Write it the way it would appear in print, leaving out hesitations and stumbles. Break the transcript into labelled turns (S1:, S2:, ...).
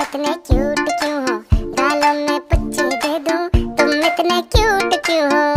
S1: इतने क्यूट क्यों हो, गालों में पुच्ची दे दूं, तुम इतने क्यूट क्यों हो।